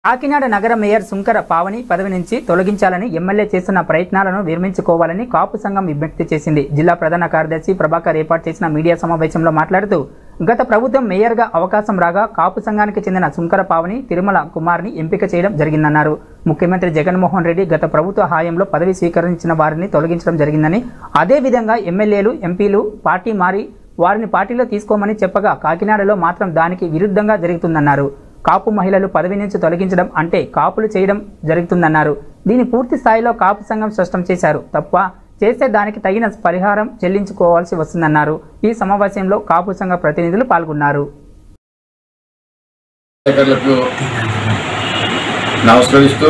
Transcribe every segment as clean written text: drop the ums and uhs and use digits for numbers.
కాకినాడ నగర మేయర్ సుంకర పావని పదవి నుంచి తొలగించాలని ఎమ్మెల్యే చేస్తున్న ప్రయత్నాలను విరమించుకోవాలని కాపు సంఘం విజ్ఞప్తి చేసింది. జిల్లా ప్రధాన కార్యదర్శి ప్రభాకర్ ఏర్పాటు చేసిన మీడియా సమావేశంలో మాట్లాడుతూ గత ప్రభుత్వం మేయర్గా అవకాశం రాగా కాపు సంఘానికి చెందిన సుంకర పావని తిరుమల కుమార్ని ఎంపిక చేయడం జరిగిందన్నారు. ముఖ్యమంత్రి జగన్మోహన్ రెడ్డి గత ప్రభుత్వ హయాంలో పదవి స్వీకరించిన వారిని తొలగించడం జరిగిందని, అదేవిధంగా ఎమ్మెల్యేలు ఎంపీలు పార్టీ మారి వారిని పార్టీలో తీసుకోమని చెప్పగా కాకినాడలో మాత్రం దానికి విరుద్ధంగా జరుగుతుందన్నారు. కాపు మహిళలు పదవి నుంచి తొలగించడం అంటే కాపులు చేయడం జరుగుతుందన్నారు. దీని పూర్తి స్థాయిలో కాపు సంఘం స్పష్టం చేశారు. తప్ప చేస్తే దానికి తగిన పరిహారం చెల్లించుకోవాల్సి వస్తుందన్నారు. ఈ సమావేశంలో కాపు సంఘ ప్రతినిధులు పాల్గొన్నారు. నమస్కరిస్తూ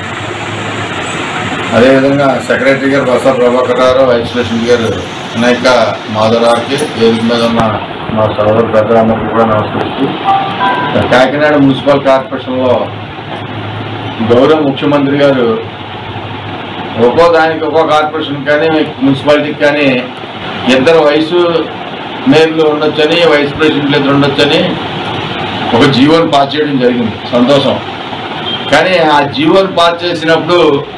అదేవిధంగా సెక్రటరీ గారు బస ప్రభాకర్ గారు, వైస్ ప్రెసిడెంట్ గారు అనేక మాధవరావుకి, వేదిక మీద ఉన్న మా సోదరు పెద్దలందరికీ కూడా నమస్కరిస్తూ, కాకినాడ మున్సిపల్ కార్పొరేషన్లో గౌరవ ముఖ్యమంత్రి గారు ఒక్కో దానికి ఒక్కో కార్పొరేషన్ కానీ మున్సిపాలిటీకి కానీ ఇద్దరు వయసు మేయర్లు ఉండొచ్చని, వైస్ ప్రెసిడెంట్లు ఇద్దరు ఉండొచ్చని ఒక జీవోని పాస్ చేయడం జరిగింది. సంతోషం. కానీ ఆ జీవోని పాస్ చేసినప్పుడు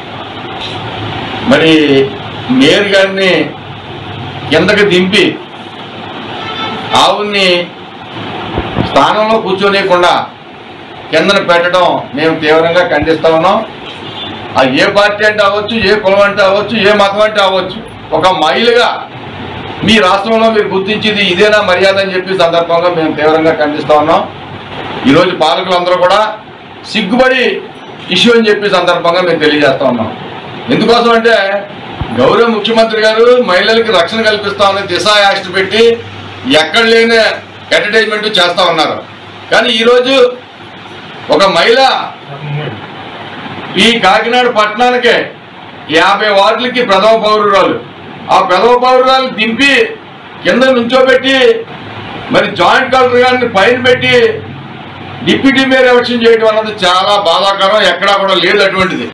మరి మేయర్ గారిని కిందకి దింపి ఆవుని స్థానంలో కూర్చోలేకుండా కిందన పెట్టడం మేము తీవ్రంగా ఖండిస్తా ఉన్నాం. అది ఏ పార్టీ అంటే అవ్వచ్చు, ఏ కులం అంటే అవ్వచ్చు, ఏ మతం అంటే అవ్వచ్చు, ఒక మహిళగా మీ రాష్ట్రంలో మీరు గుర్తించేది ఇదేనా మర్యాద అని చెప్పి సందర్భంగా మేము తీవ్రంగా ఖండిస్తా ఉన్నాం. ఈరోజు పాలకులందరూ కూడా సిగ్గుపడి ఇష్యూ అని చెప్పి సందర్భంగా మేము తెలియజేస్తా ఉన్నాం. ఎందుకోసం అంటే గౌరవ ముఖ్యమంత్రి గారు మహిళలకి రక్షణ కల్పిస్తామని దిశ యాక్ట్ పెట్టి ఎక్కడ లేని అడ్వర్టైజ్మెంట్ చేస్తూ ఉన్నారు. కానీ ఈరోజు ఒక మహిళ ఈ కాకినాడ పట్టణానికే 50 వార్డులకి ప్రథమ పౌరురాలు, ఆ ప్రథమ పౌరురాలు దింపి కింద నుంచోబెట్టి మరి జాయింట్ కలెక్టర్ గారిని పైన పెట్టి డిప్యూటీ మేయర్ ఎలక్షన్ చేయడం అన్నది చాలా బాధాకరం. ఎక్కడా కూడా లేదు అటువంటిది.